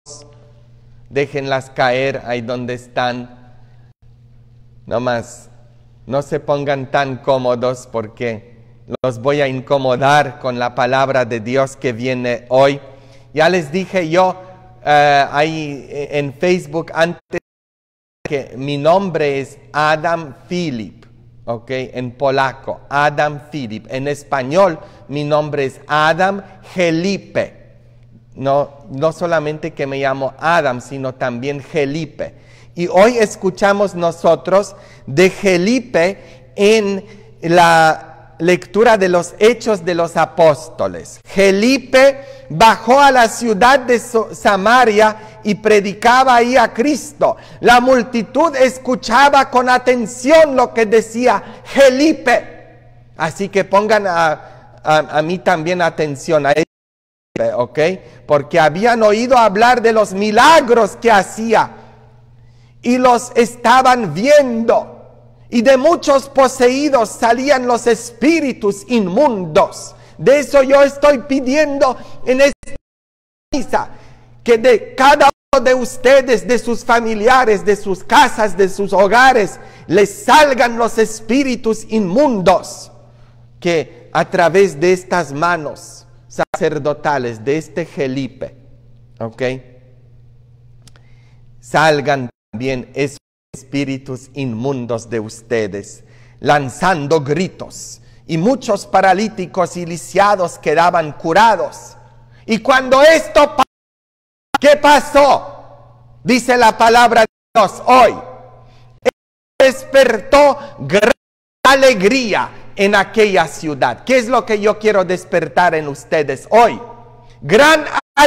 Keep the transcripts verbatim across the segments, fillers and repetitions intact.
déjenlas caer ahí donde están. No más, no se pongan tan cómodos porque los voy a incomodar con la palabra de Dios que viene hoy. Ya les dije yo uh, ahí en Facebook antes que mi nombre es Adam Filip, ¿ok? En polaco, Adam Filip. En español, mi nombre es Adam Felipe. No, no solamente que me llamo Adam, sino también Felipe. Y hoy escuchamos nosotros de Felipe en la lectura de los Hechos de los Apóstoles. Felipe bajó a la ciudad de Samaria y predicaba ahí a Cristo. La multitud escuchaba con atención lo que decía Felipe. Así que pongan a, a, a mí también atención a Felipe, ¿ok? Porque habían oído hablar de los milagros que hacía y los estaban viendo. Y de muchos poseídos salían los espíritus inmundos. De eso yo estoy pidiendo en esta misa, que de cada uno de ustedes, de sus familiares, de sus casas, de sus hogares, les salgan los espíritus inmundos, que a través de estas manos sacerdotales, de este Felipe, ¿ok? Salgan también esos espíritus inmundos de ustedes, lanzando gritos, y muchos paralíticos y lisiados quedaban curados. Y cuando esto pasó, ¿qué pasó? Dice la palabra de Dios hoy. Despertó gran alegría en aquella ciudad. ¿Qué es lo que yo quiero despertar en ustedes hoy? Gran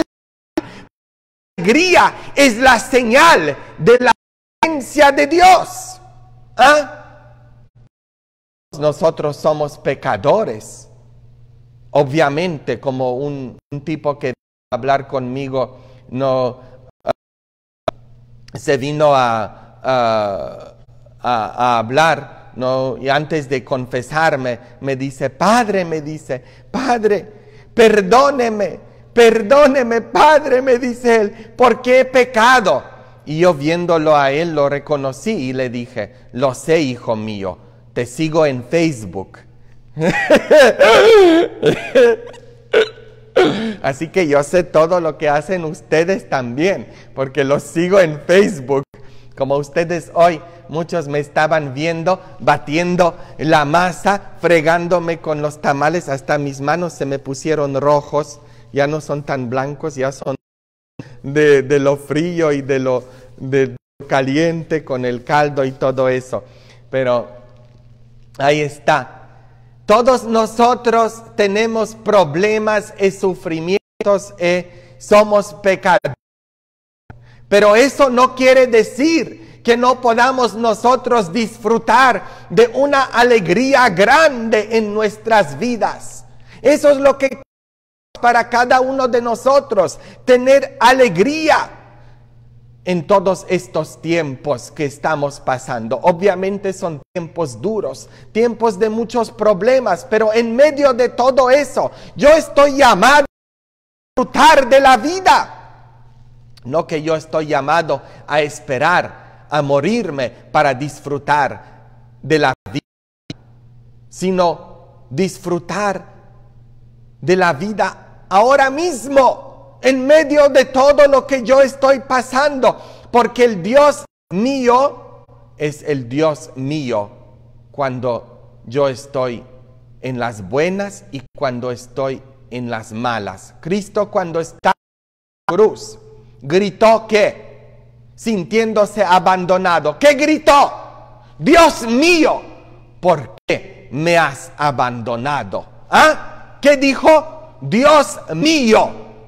alegría es la señal de la presencia de Dios. ¿Ah? Nosotros somos pecadores. Obviamente, como un, un tipo que hablar conmigo no uh, se vino a, a, a, a hablar, no, y antes de confesarme me dice, Padre, me dice, Padre, perdóneme, perdóneme, Padre, me dice él, porque he pecado. Y yo viéndolo a él lo reconocí y le dije, lo sé, hijo mío, te sigo en Facebook. Así que yo sé todo lo que hacen ustedes también, porque los sigo en Facebook. Como ustedes hoy, muchos me estaban viendo, batiendo la masa, fregándome con los tamales, hasta mis manos se me pusieron rojos, ya no son tan blancos, ya son de, de lo frío y de lo, de lo caliente con el caldo y todo eso. Pero ahí está. Todos nosotros tenemos problemas y sufrimientos y somos pecadores. Pero eso no quiere decir que no podamos nosotros disfrutar de una alegría grande en nuestras vidas. Eso es lo que queremos para cada uno de nosotros, tener alegría en todos estos tiempos que estamos pasando. Obviamente son tiempos duros, tiempos de muchos problemas, pero en medio de todo eso, yo estoy llamado a disfrutar de la vida. No que yo estoy llamado a esperar, a morirme para disfrutar de la vida, sino disfrutar de la vida ahora mismo, en medio de todo lo que yo estoy pasando, porque el Dios mío es el Dios mío cuando yo estoy en las buenas y cuando estoy en las malas. Cristo, cuando está en la cruz, gritó que, sintiéndose abandonado, ¿qué gritó? Dios mío, ¿por qué me has abandonado? ¿Ah? ¿Qué dijo? Dios mío,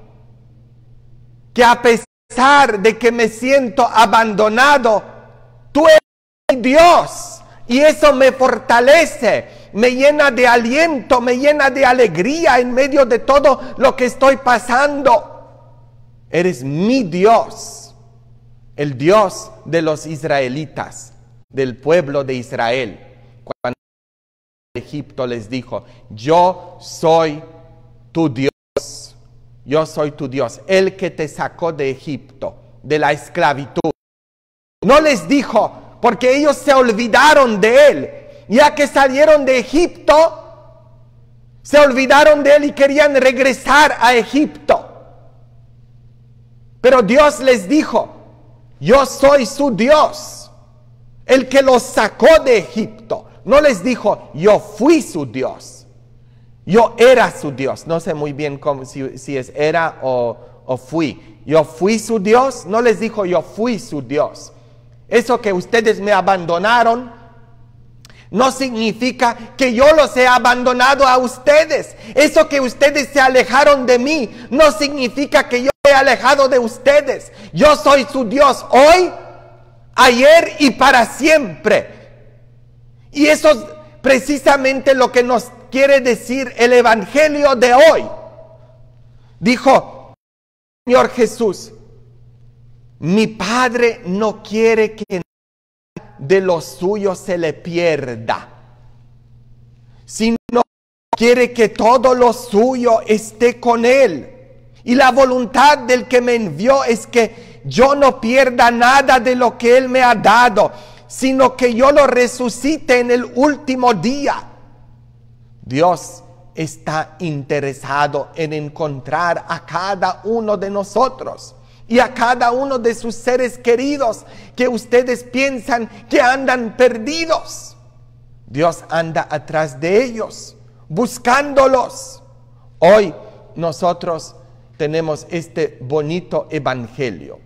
que a pesar de que me siento abandonado, tú eres mi Dios, y eso me fortalece, me llena de aliento, me llena de alegría en medio de todo lo que estoy pasando. Eres mi Dios, el Dios de los israelitas, del pueblo de Israel. Cuando Egipto les dijo, yo soy tu Dios. Yo soy tu Dios, el que te sacó de Egipto, de la esclavitud. No les dijo, porque ellos se olvidaron de él. Ya que salieron de Egipto, se olvidaron de él y querían regresar a Egipto. Pero Dios les dijo, yo soy su Dios, el que los sacó de Egipto. No les dijo, yo fui su Dios. Yo era su Dios. No sé muy bien cómo, si, si es era o, o fui. Yo fui su Dios. No les dijo yo fui su Dios. Eso que ustedes me abandonaron no significa que yo los he abandonado a ustedes. Eso que ustedes se alejaron de mí no significa que yo me he alejado de ustedes. Yo soy su Dios hoy, ayer y para siempre. Y eso es precisamente lo que nos quiere decir el Evangelio de hoy. Dijo Señor Jesús, mi Padre no quiere que nada de lo suyo se le pierda, sino quiere que todo lo suyo esté con Él. Y la voluntad del que me envió es que yo no pierda nada de lo que Él me ha dado, sino que yo lo resucite en el último día. Dios está interesado en encontrar a cada uno de nosotros y a cada uno de sus seres queridos que ustedes piensan que andan perdidos. Dios anda atrás de ellos, buscándolos. Hoy nosotros tenemos este bonito evangelio.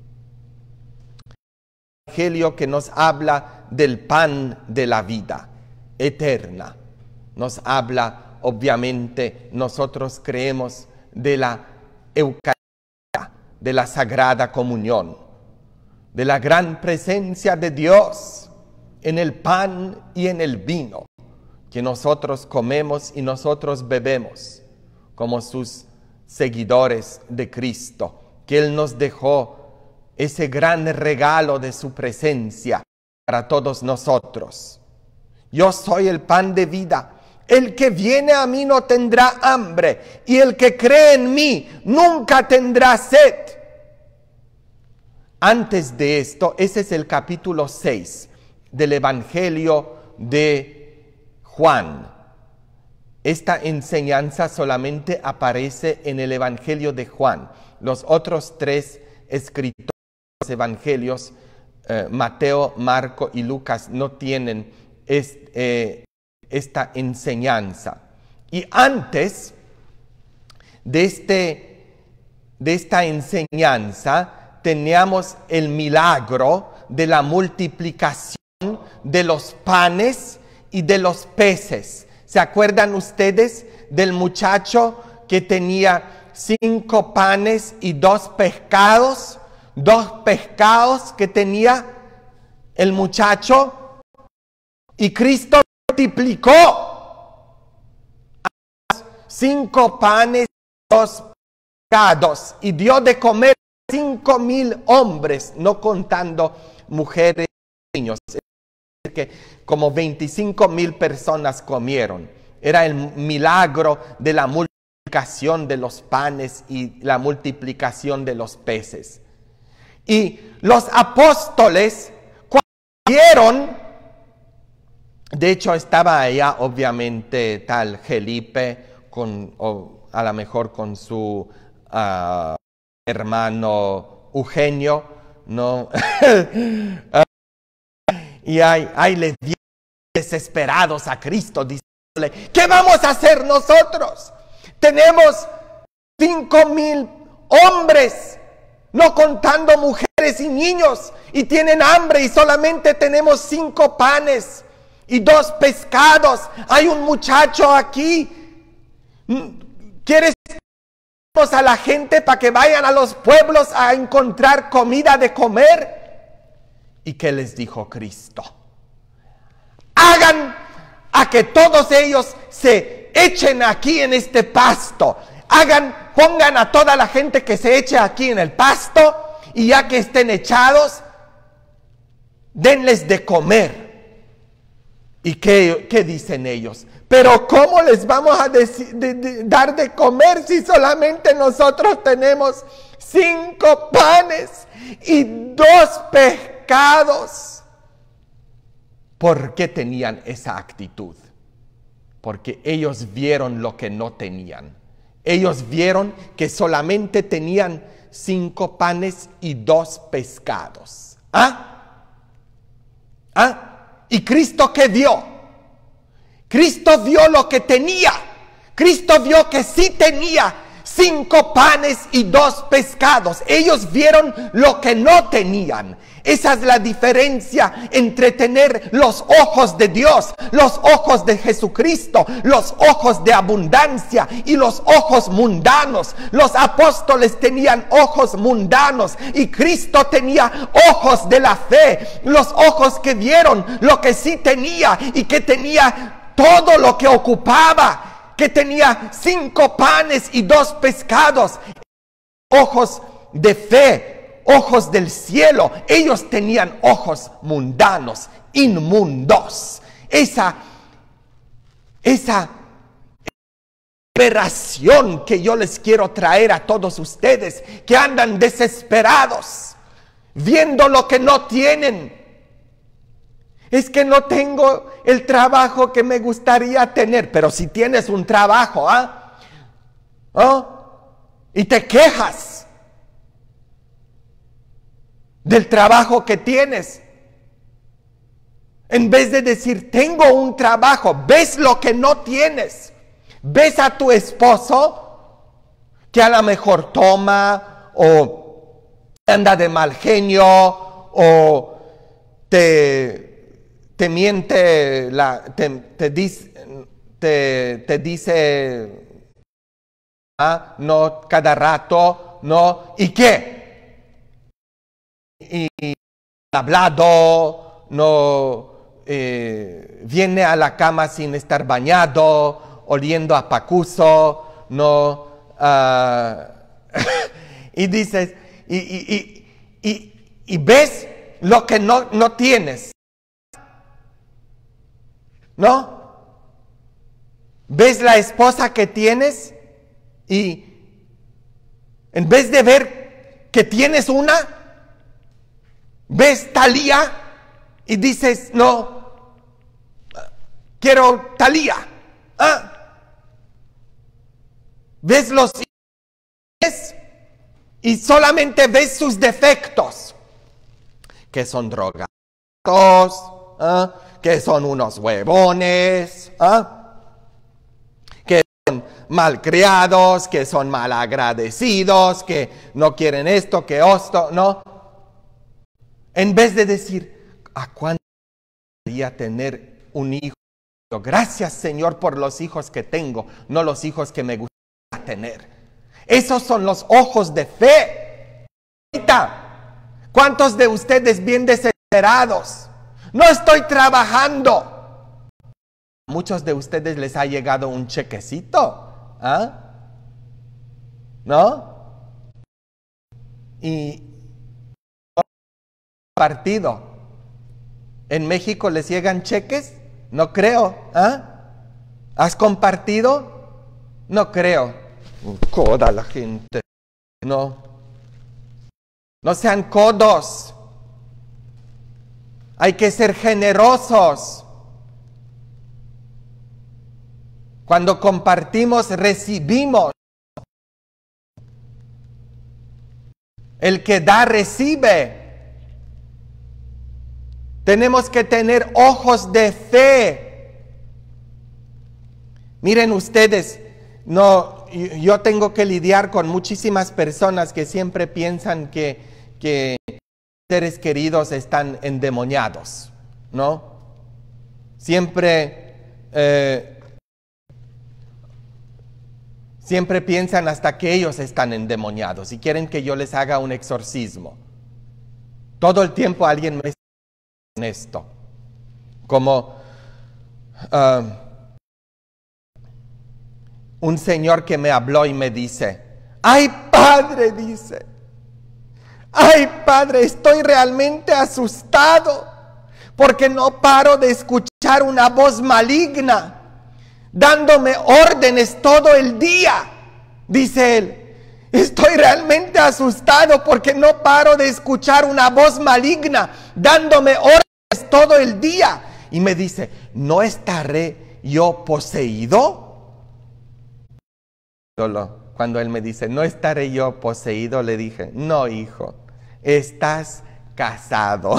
Evangelio que nos habla del pan de la vida eterna. Nos habla, obviamente, nosotros creemos de la Eucaristía, de la Sagrada Comunión, de la gran presencia de Dios en el pan y en el vino, que nosotros comemos y nosotros bebemos como sus seguidores de Cristo, que Él nos dejó ese gran regalo de su presencia para todos nosotros. Yo soy el pan de vida. El que viene a mí no tendrá hambre, y el que cree en mí nunca tendrá sed. Antes de esto, ese es el capítulo seis del Evangelio de Juan. Esta enseñanza solamente aparece en el Evangelio de Juan. Los otros tres escritores de los Evangelios, eh, Mateo, Marco y Lucas, no tienen este, eh, esta enseñanza. Y antes de, este, de esta enseñanza teníamos el milagro de la multiplicación de los panes y de los peces. ¿Se acuerdan ustedes del muchacho que tenía cinco panes y dos pescados? Dos pescados que tenía el muchacho, y Cristo multiplicó cinco panes y dos pescados y dio de comer a cinco mil hombres, no contando mujeres y niños. Es decir, que como veinticinco mil personas comieron. Era el milagro de la multiplicación de los panes y la multiplicación de los peces. Y los apóstoles, cuando vieron, de hecho estaba allá obviamente tal Felipe, con, o a lo mejor con su uh, hermano Eugenio, ¿no? Y ahí, ahí les vieron desesperados a Cristo, diciéndole, ¿qué vamos a hacer nosotros? Tenemos cinco mil hombres, no contando mujeres y niños, y tienen hambre y solamente tenemos cinco panes y dos pescados. Hay un muchacho aquí. ¿Quieres a la gente para que vayan a los pueblos a encontrar comida de comer? ¿Y qué les dijo Cristo? Hagan a que todos ellos se echen aquí en este pasto. Hagan, pongan a toda la gente que se eche aquí en el pasto, y ya que estén echados, denles de comer. ¿Y qué, qué dicen ellos? Pero ¿cómo les vamos a deci- de- de- dar de comer si solamente nosotros tenemos cinco panes y dos pescados? ¿Por qué tenían esa actitud? Porque ellos vieron lo que no tenían. Ellos vieron que solamente tenían cinco panes y dos pescados. ¿Ah? ¿Ah? ¿Y Cristo qué vio? Cristo vio lo que tenía. Cristo vio que sí tenía cinco panes y dos pescados. Ellos vieron lo que no tenían. Esa es la diferencia entre tener los ojos de Dios, los ojos de Jesucristo, los ojos de abundancia y los ojos mundanos. Los apóstoles tenían ojos mundanos y Cristo tenía ojos de la fe. Los ojos que vieron lo que sí tenía y que tenía todo lo que ocupaba, que tenía cinco panes y dos pescados. Ojos de fe, ojos del cielo. Ellos tenían ojos mundanos, inmundos. Esa, esa operación que yo les quiero traer a todos ustedes que andan desesperados, viendo lo que no tienen. Es que no tengo el trabajo que me gustaría tener. Pero si tienes un trabajo, ¿ah? ¿Ah? Y te quejas del trabajo que tienes, en vez de decir, tengo un trabajo, ves lo que no tienes. Ves a tu esposo que a lo mejor toma o anda de mal genio o te... te miente, la, te, te, dice, te, te dice, ah, no, cada rato, no, ¿y qué? Y, y hablado, no, eh, viene a la cama sin estar bañado, oliendo a pacuso, no, uh, y dices, y, y, y, y, y ves lo que no, no tienes. ¿No? ¿Ves la esposa que tienes? Y en vez de ver que tienes una, ves Talía y dices, no, quiero Talía. ¿Ah? ¿Ves los hijos y solamente ves sus defectos? Que son drogados, ¿ah? Que son unos huevones, ¿ah? Que son malcriados, que son malagradecidos, que no quieren esto, que esto, ¿no? En vez de decir, ¿a cuánto quería tener un hijo? Gracias, Señor, por los hijos que tengo, no los hijos que me gustaría tener. Esos son los ojos de fe. ¿Cuántos de ustedes bien desesperados? No estoy trabajando. Muchos de ustedes les ha llegado un chequecito, ¿ah? ¿No? Y partido. ¿En México les llegan cheques? No creo, ¿ah? ¿Has compartido? No creo. Coda la gente. No. No sean codos. Hay que ser generosos. Cuando compartimos, recibimos. El que da, recibe. Tenemos que tener ojos de fe. Miren ustedes, no, yo tengo que lidiar con muchísimas personas que siempre piensan que, que seres queridos están endemoniados, ¿no? Siempre, eh, siempre piensan hasta que ellos están endemoniados y quieren que yo les haga un exorcismo. Todo el tiempo alguien me está en esto, como uh, un señor que me habló y me dice, ¡ay, padre!, dice, ¡ay, padre! Estoy realmente asustado porque no paro de escuchar una voz maligna dándome órdenes todo el día, dice él. Estoy realmente asustado porque no paro de escuchar una voz maligna dándome órdenes todo el día. Y me dice, ¿no estaré yo poseído? Solo cuando él me dice, ¿no estaré yo poseído? Le dije, no, hijo, estás casado.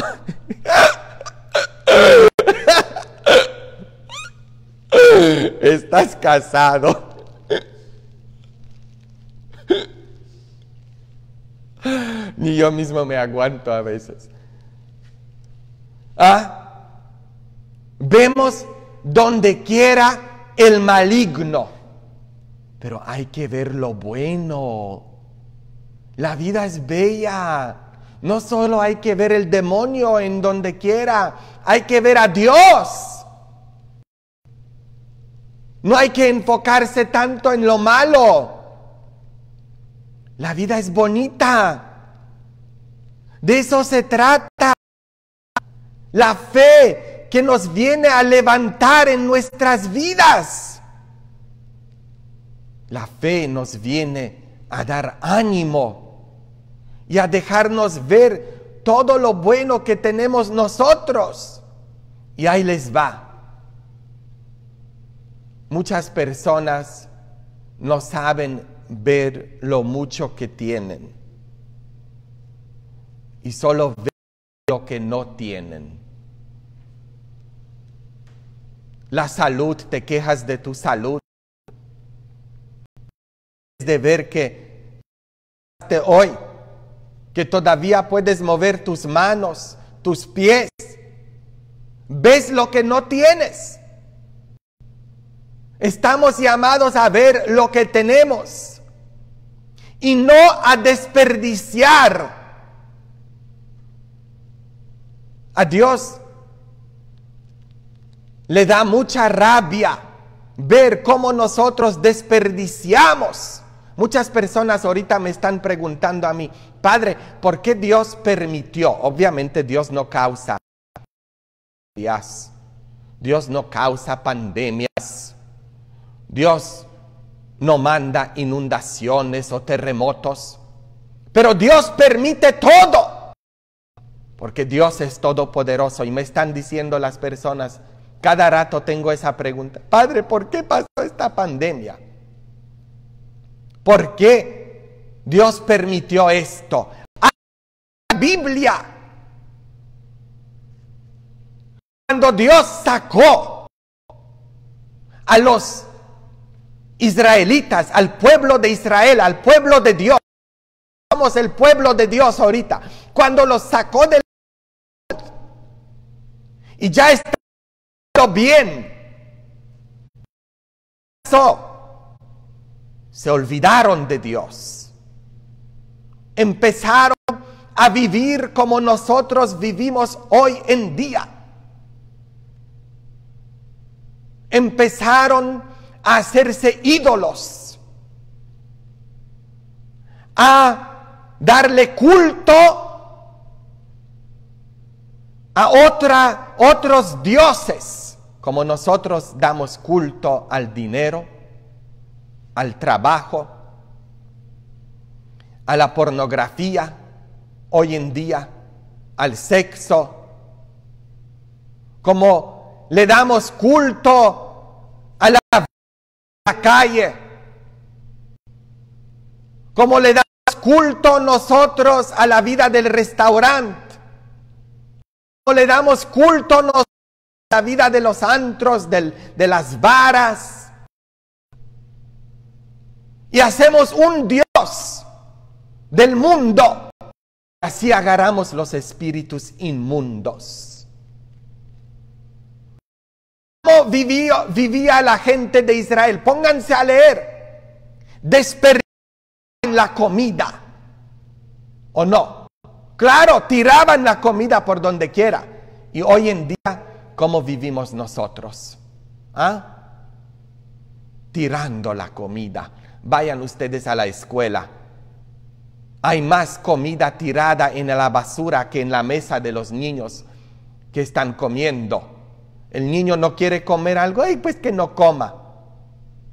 Estás casado. Ni yo mismo me aguanto a veces. ¿Ah? Vemos donde quiera el maligno, pero hay que ver lo bueno. La vida es bella. No solo hay que ver el demonio en donde quiera, hay que ver a Dios. No hay que enfocarse tanto en lo malo. La vida es bonita. De eso se trata. La fe que nos viene a levantar en nuestras vidas. La fe nos viene a dar ánimo y a dejarnos ver todo lo bueno que tenemos nosotros. Y ahí les va. Muchas personas no saben ver lo mucho que tienen y solo ven lo que no tienen. La salud, te quejas de tu salud, de ver que hoy, que todavía puedes mover tus manos, tus pies, ves lo que no tienes. Estamos llamados a ver lo que tenemos y no a desperdiciar. A Dios le da mucha rabia ver cómo nosotros desperdiciamos. Muchas personas ahorita me están preguntando a mí, Padre, ¿por qué Dios permitió? Obviamente Dios no causa pandemias. Dios no causa pandemias. Dios no manda inundaciones o terremotos, pero Dios permite todo, porque Dios es todopoderoso. Y me están diciendo las personas, cada rato tengo esa pregunta, Padre, ¿por qué pasó esta pandemia? ¿Por qué Dios permitió esto? La Biblia, cuando Dios sacó a los israelitas, al pueblo de Israel, al pueblo de Dios. Somos el pueblo de Dios ahorita. Cuando los sacó del y ya está bien, se olvidaron de Dios. Empezaron a vivir como nosotros vivimos hoy en día. Empezaron a hacerse ídolos, a darle culto a otra, otros dioses, como nosotros damos culto al dinero, al trabajo, a la pornografía, hoy en día, al sexo, como le damos culto a la la calle, como le damos culto nosotros a la vida del restaurante, como le damos culto nosotros a la vida de los antros, del, de las varas, y hacemos un Dios del mundo. Así agarramos los espíritus inmundos. ¿Cómo vivió, vivía la gente de Israel? Pónganse a leer. Desperdiciaban la comida, ¿o no? Claro, tiraban la comida por donde quiera. Y hoy en día, ¿cómo vivimos nosotros? ¿Ah? Tirando la comida. Vayan ustedes a la escuela. Hay más comida tirada en la basura que en la mesa de los niños que están comiendo. El niño no quiere comer algo, ¡ay, pues que no coma!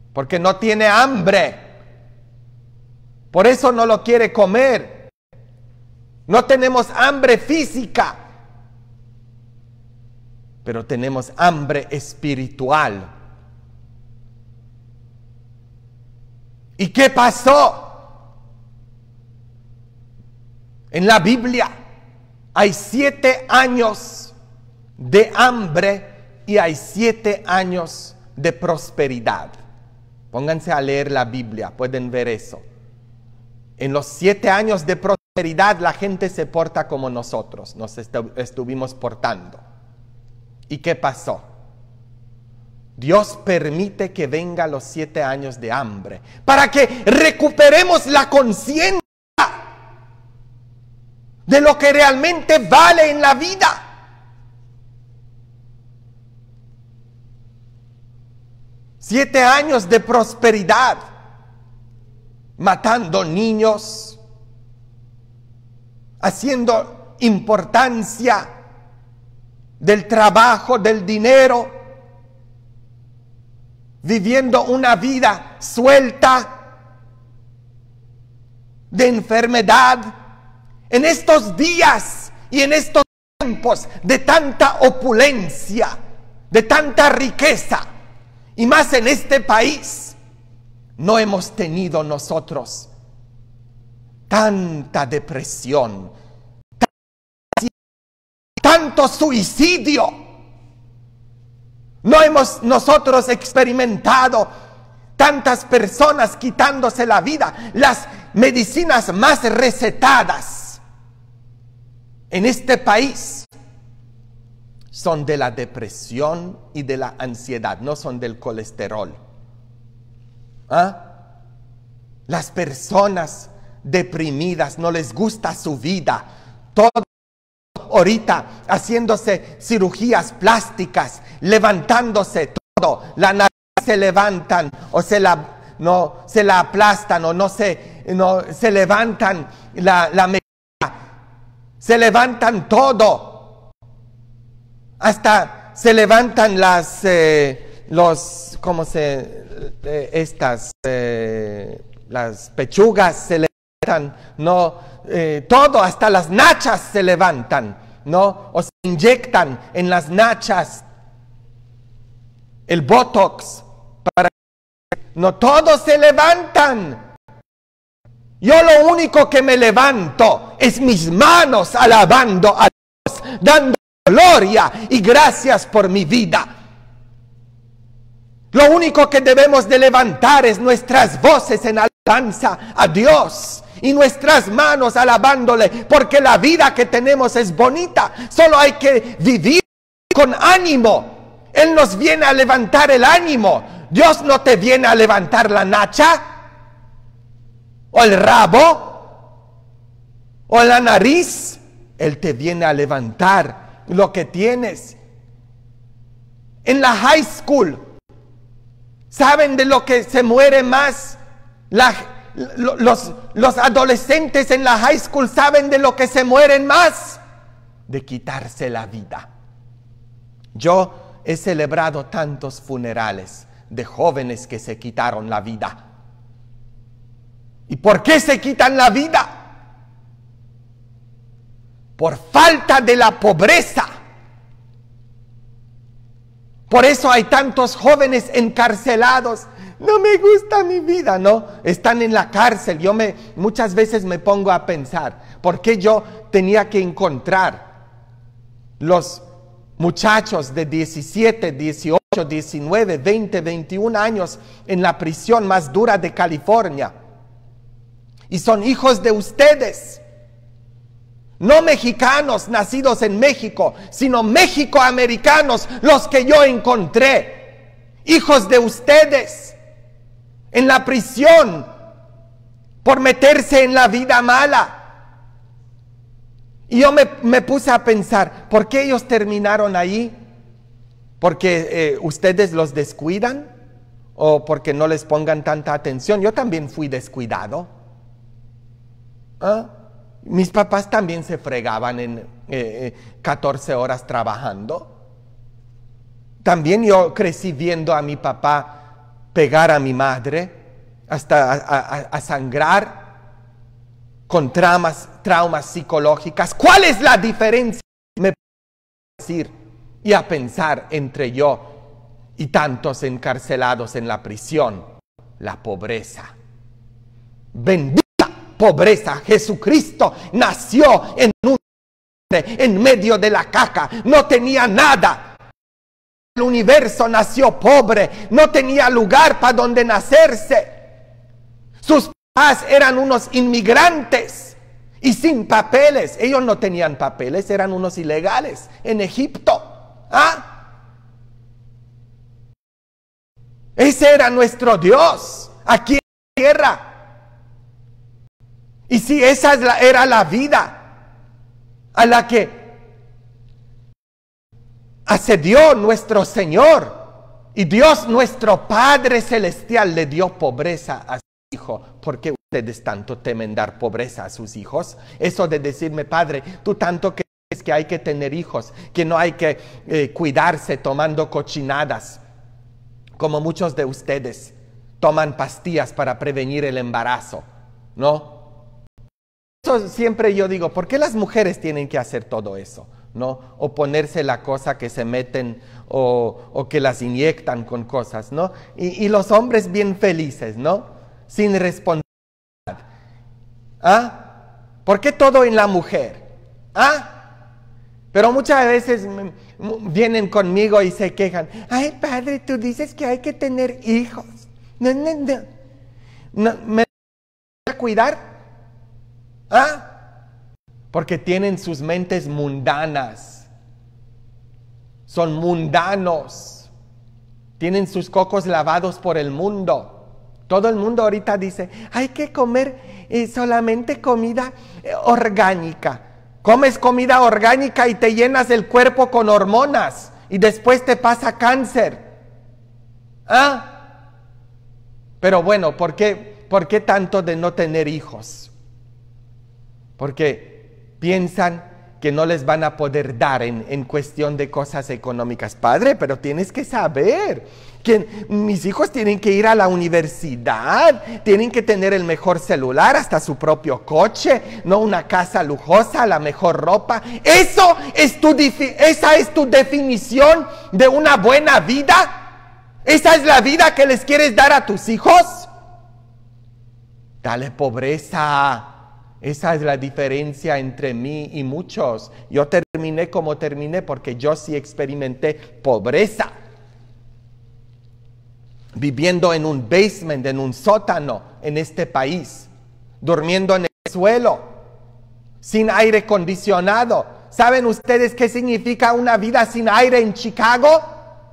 porque no tiene hambre. Por eso no lo quiere comer. No tenemos hambre física, pero tenemos hambre espiritual. ¿Y qué pasó? En la Biblia hay siete años de hambre y hay siete años de prosperidad. Pónganse a leer la Biblia, pueden ver eso. En los siete años de prosperidad la gente se porta como nosotros, nos estu- estuvimos portando. ¿Y qué pasó? Dios permite que vengan los siete años de hambre para que recuperemos la conciencia de lo que realmente vale en la vida. Siete años de prosperidad, matando niños, haciendo importancia del trabajo, del dinero, viviendo una vida suelta de enfermedad. En estos días y en estos tiempos de tanta opulencia, de tanta riqueza, y más en este país, no hemos tenido nosotros tanta depresión, tanto suicidio. No hemos nosotros experimentado tantas personas quitándose la vida. Las medicinas más recetadas en este país son de la depresión y de la ansiedad, no son del colesterol. ¿Ah? Las personas deprimidas, no les gusta su vida, todo ahorita haciéndose cirugías plásticas, levantándose todo, la nariz se levantan o se la, no, se la aplastan o no se, no, se levantan la, la se levantan todo, hasta se levantan las, eh, los, ¿cómo se, eh, estas, eh, las pechugas se levantan, no, eh, todo, hasta las nachas se levantan, no, o se inyectan en las nachas el botox para, no, todos se levantan. Yo lo único que me levanto es mis manos alabando a Dios, dando gloria y gracias por mi vida. Lo único que debemos de levantar es nuestras voces en alabanza a Dios y nuestras manos alabándole, porque la vida que tenemos es bonita. Solo hay que vivir con ánimo. Él nos viene a levantar el ánimo. Dios no te viene a levantar la nacha, o el rabo, o la nariz. Él te viene a levantar lo que tienes. En la high school, ¿saben de lo que se muere más? La, los, los adolescentes en la high school, ¿saben de lo que se mueren más? De quitarse la vida. Yo he celebrado tantos funerales de jóvenes que se quitaron la vida. ¿Y por qué se quitan la vida? Por falta de la pobreza. Por eso hay tantos jóvenes encarcelados. No me gusta mi vida, ¿no? Están en la cárcel. Yo me, muchas veces me pongo a pensar, ¿por qué yo tenía que encontrar los muchachos de diecisiete, dieciocho, diecinueve, veinte, veintiún años en la prisión más dura de California? Y son hijos de ustedes, no mexicanos nacidos en México, sino mexicoamericanos, los que yo encontré, hijos de ustedes, en la prisión por meterse en la vida mala. Y yo me, me puse a pensar, ¿por qué ellos terminaron ahí? ¿Porque eh, ustedes los descuidan? ¿O porque no les pongan tanta atención? Yo también fui descuidado. ¿Ah? Mis papás también se fregaban en eh, eh, catorce horas trabajando. También yo crecí viendo a mi papá pegar a mi madre, hasta a, a, a sangrar, con traumas, traumas psicológicas. ¿Cuál es la diferencia? Me puedo decir y a pensar entre yo y tantos encarcelados en la prisión. La pobreza. Bendita pobreza. Jesucristo nació en un en medio de la caca. No tenía nada. El universo nació pobre. No tenía lugar para donde nacerse. Sus papás eran unos inmigrantes y sin papeles. Ellos no tenían papeles, eran unos ilegales en Egipto. ¿Ah? Ese era nuestro Dios aquí en la tierra. Y si esa es la, era la vida a la que accedió nuestro Señor, y Dios nuestro Padre Celestial le dio pobreza a su Hijo, ¿por qué ustedes tanto temen dar pobreza a sus hijos? Eso de decirme, Padre, tú tanto crees que hay que tener hijos, que no hay que eh, cuidarse tomando cochinadas, como muchos de ustedes toman pastillas para prevenir el embarazo, ¿no? Eso siempre yo digo, ¿por qué las mujeres tienen que hacer todo eso? ¿No? O ponerse la cosa que se meten o, o que las inyectan con cosas, ¿no? Y, y los hombres bien felices, ¿no? Sin responsabilidad. ¿Ah? ¿Por qué todo en la mujer? ¿Ah? Pero muchas veces vienen conmigo y se quejan. Ay, padre, tú dices que hay que tener hijos. No, no, no. no ¿Me voy a cuidar? ¿Ah? Porque tienen sus mentes mundanas. Son mundanos. Tienen sus cocos lavados por el mundo. Todo el mundo ahorita dice, hay que comer eh, solamente comida eh, orgánica. Comes comida orgánica y te llenas el cuerpo con hormonas y después te pasa cáncer. ¿Ah? Pero bueno, ¿por qué, por qué tanto de no tener hijos? Porque piensan que no les van a poder dar en, en cuestión de cosas económicas. Padre, pero tienes que saber que mis hijos tienen que ir a la universidad, tienen que tener el mejor celular, hasta su propio coche, no una casa lujosa, la mejor ropa. ¿Eso es tu, esa es tu definición de una buena vida? ¿Esa es la vida que les quieres dar a tus hijos? Dale pobreza. Esa es la diferencia entre mí y muchos. Yo terminé como terminé porque yo sí experimenté pobreza. Viviendo en un basement, en un sótano en este país. Durmiendo en el suelo. Sin aire acondicionado. ¿Saben ustedes qué significa una vida sin aire en Chicago?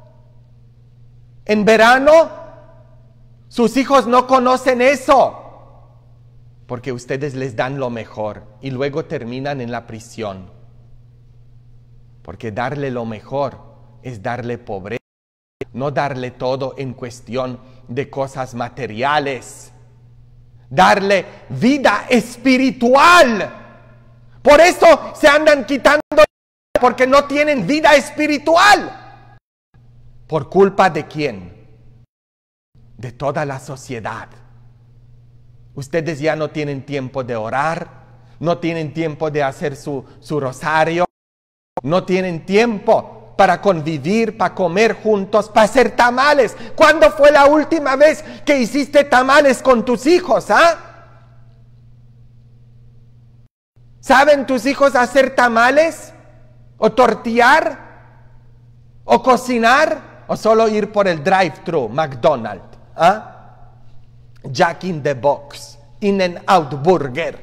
En verano. Sus hijos no conocen eso. Porque ustedes les dan lo mejor y luego terminan en la prisión. Porque darle lo mejor es darle pobreza, no darle todo en cuestión de cosas materiales. Darle vida espiritual. Por eso se andan quitando, porque no tienen vida espiritual. ¿Por culpa de quién? De toda la sociedad. Ustedes ya no tienen tiempo de orar, no tienen tiempo de hacer su, su rosario, no tienen tiempo para convivir, para comer juntos, para hacer tamales. ¿Cuándo fue la última vez que hiciste tamales con tus hijos? ¿Ah? ¿Saben tus hijos hacer tamales? ¿O tortillar? ¿O cocinar? ¿O solo ir por el drive-thru, McDonald's? ¿Ah? Jack in the Box, In-N-Out Burger.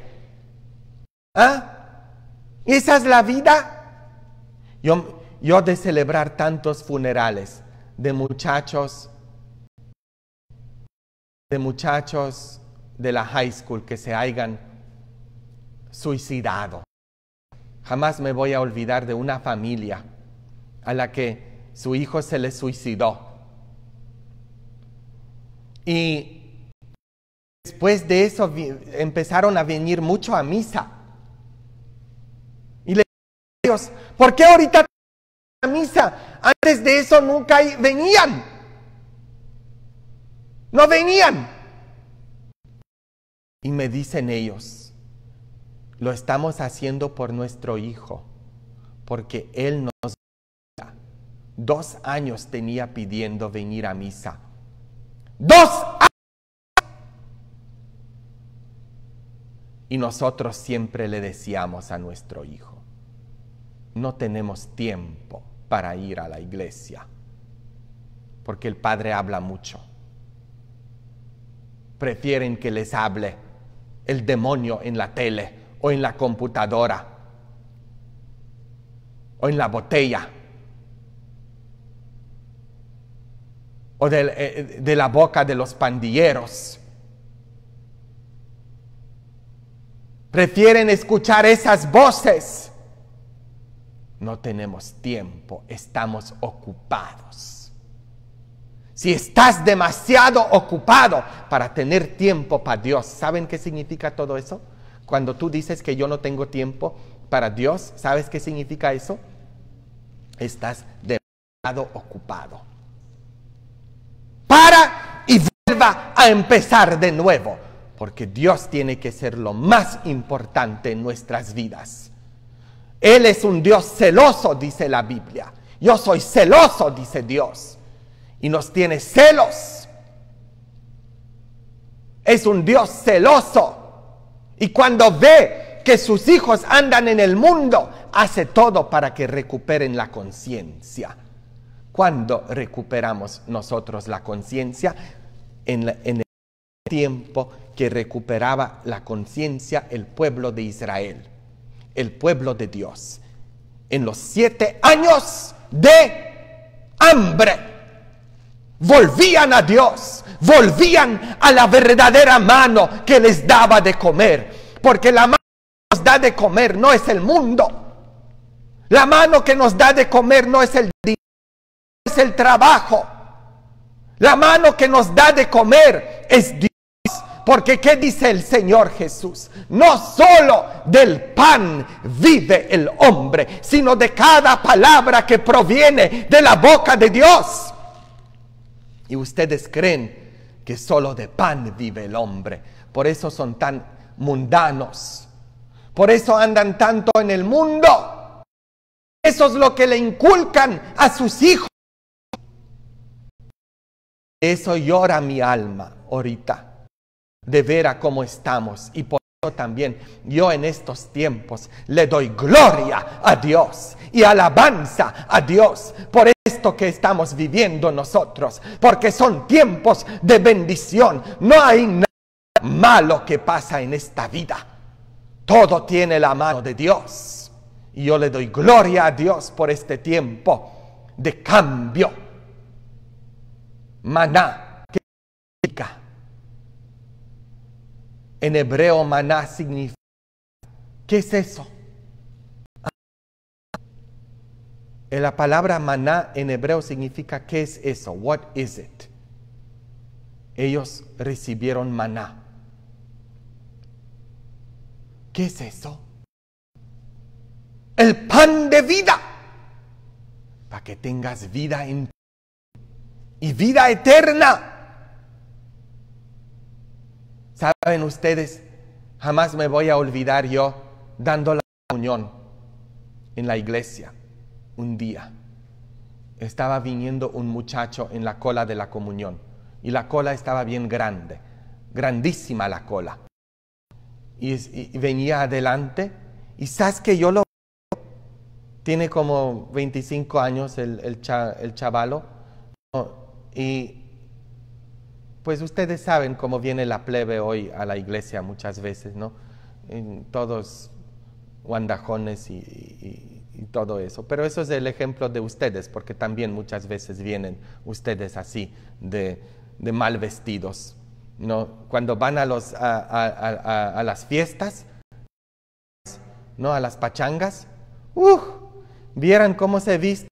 ¿Ah? ¿Esa es la vida? Yo, yo de celebrar tantos funerales de muchachos, de muchachos de la high school que se hayan suicidado. Jamás me voy a olvidar de una familia a la que su hijo se le suicidó. Y después de eso empezaron a venir mucho a misa. Y le dije a Dios, ¿por qué ahorita a misa? Antes de eso nunca venían. No venían. Y me dicen ellos, lo estamos haciendo por nuestro hijo, porque él nos venía. Dos años tenía pidiendo venir a misa. Dos años. Y nosotros siempre le decíamos a nuestro hijo, no tenemos tiempo para ir a la iglesia, porque el padre habla mucho. Prefieren que les hable el demonio en la tele o en la computadora o en la botella o de, de la boca de los pandilleros. Prefieren escuchar esas voces. No tenemos tiempo, estamos ocupados. Si estás demasiado ocupado para tener tiempo para Dios, ¿saben qué significa todo eso? Cuando tú dices que yo no tengo tiempo para Dios, ¿sabes qué significa eso? Estás demasiado ocupado. Para y vuelva a empezar de nuevo. Porque Dios tiene que ser lo más importante en nuestras vidas. Él es un Dios celoso, dice la Biblia. Yo soy celoso, dice Dios. Y nos tiene celos. Es un Dios celoso. Y cuando ve que sus hijos andan en el mundo, hace todo para que recuperen la conciencia. ¿Cuándo recuperamos nosotros la conciencia? En, en el tiempo que recuperaba la conciencia el pueblo de Israel, el pueblo de Dios, en los siete años de hambre, volvían a Dios, volvían a la verdadera mano que les daba de comer, porque la mano que nos da de comer no es el mundo, la mano que nos da de comer no es el dinero, no es el trabajo, la mano que nos da de comer es Dios. Porque ¿qué dice el Señor Jesús? No solo del pan vive el hombre, sino de cada palabra que proviene de la boca de Dios. Y ustedes creen que solo de pan vive el hombre. Por eso son tan mundanos. Por eso andan tanto en el mundo. Eso es lo que le inculcan a sus hijos. Eso llora mi alma ahorita. De ver a cómo estamos, y por eso también yo en estos tiempos le doy gloria a Dios y alabanza a Dios por esto que estamos viviendo nosotros, porque son tiempos de bendición. No hay nada malo que pasa en esta vida, todo tiene la mano de Dios, y yo le doy gloria a Dios por este tiempo de cambio. Maná, ¿qué significa? En hebreo, maná significa, ¿qué es eso? La palabra maná en hebreo significa, ¿qué es eso? What is it? Ellos recibieron maná. ¿Qué es eso? El pan de vida. Para que tengas vida en y vida eterna. Saben ustedes, jamás me voy a olvidar yo dando la comunión en la iglesia. Un día estaba viniendo un muchacho en la cola de la comunión y la cola estaba bien grande, grandísima la cola. Y, y venía adelante y sabes que yo lo veo, tiene como veinticinco años el, el, cha, el chavalo, y pues ustedes saben cómo viene la plebe hoy a la iglesia muchas veces, ¿no? En todos guandajones y, y, y todo eso. Pero eso es el ejemplo de ustedes, porque también muchas veces vienen ustedes así, de, de mal vestidos, ¿no? Cuando van a, los, a, a, a, a las fiestas, ¿no? A las pachangas, ¡uh! Vieran cómo se visten,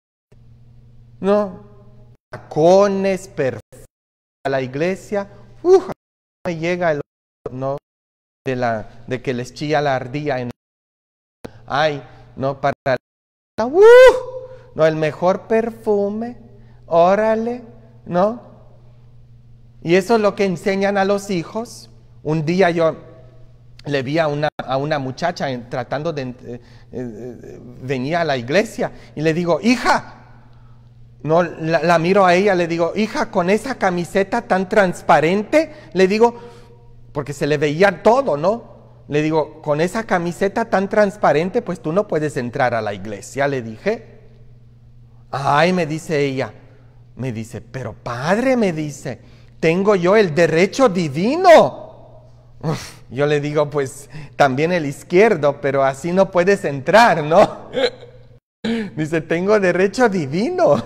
¿no? Tacones, perfumes. A la iglesia, ¡uh! Me llega el no de la de que les chilla la ardilla en ay, no para ¡uh! No el mejor perfume, órale, ¿no? Y eso es lo que enseñan a los hijos. Un día yo le vi a una, a una muchacha en, tratando de... Eh, eh, venía a la iglesia y le digo, hija, no, la, la miro a ella, le digo, hija, con esa camiseta tan transparente, le digo, porque se le veía todo, ¿no? Le digo, con esa camiseta tan transparente, pues tú no puedes entrar a la iglesia, le dije. Ay, me dice ella, me dice, pero padre, me dice, tengo yo el derecho divino. Uf, yo le digo, pues también el izquierdo, pero así no puedes entrar, ¿no? Dice, tengo derecho divino.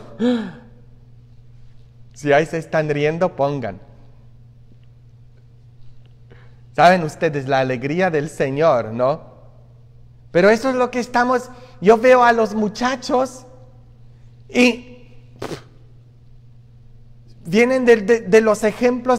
Si ahí se están riendo, pongan. Saben ustedes la alegría del Señor, ¿no? Pero eso es lo que estamos, yo veo a los muchachos y pff, vienen de, de, de los ejemplos.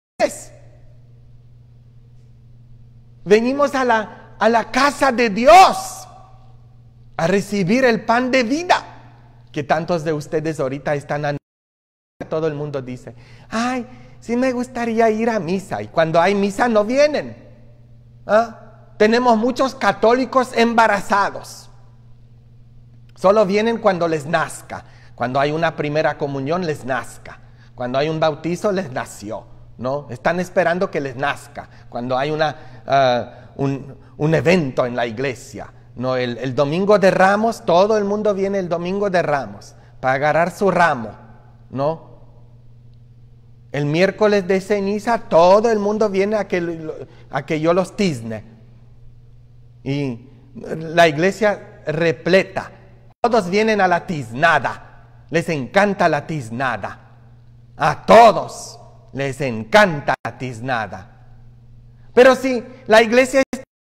Venimos a la, a la casa de Dios a recibir el pan de vida, que tantos de ustedes ahorita están anunciando. Todo el mundo dice, ay, sí me gustaría ir a misa, y cuando hay misa no vienen. ¿Ah? Tenemos muchos católicos embarazados, solo vienen cuando les nazca, cuando hay una primera comunión les nazca, cuando hay un bautizo les nació, ¿no? Están esperando que les nazca, cuando hay una, uh, un, un evento en la iglesia, ¿no? El, el domingo de Ramos, todo el mundo viene el domingo de Ramos para agarrar su ramo, ¿no? El miércoles de ceniza todo el mundo viene a que, a que yo los tizne. Y la iglesia repleta. Todos vienen a la tiznada. Les encanta la tiznada. A todos les encanta la tiznada. Pero sí, la iglesia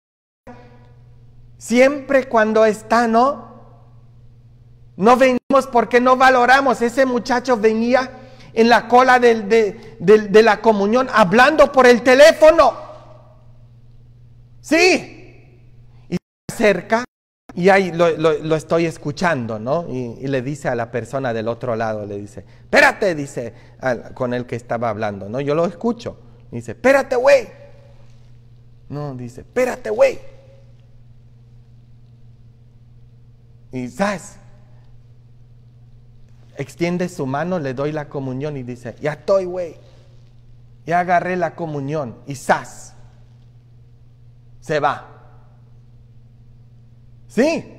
siempre cuando está, ¿no? No venimos porque no valoramos. Ese muchacho venía en la cola de, de, de, de la comunión hablando por el teléfono. Sí. Y se acerca y ahí lo, lo, lo estoy escuchando, ¿no? Y, y le dice a la persona del otro lado, le dice, espérate, dice, al, con el que estaba hablando, ¿no? Yo lo escucho. Y dice, espérate, güey. No, dice, espérate, güey. Y ¿sabes? Extiende su mano, le doy la comunión y dice, ya estoy, güey. Ya agarré la comunión. Y ¡zas! Se va. Sí.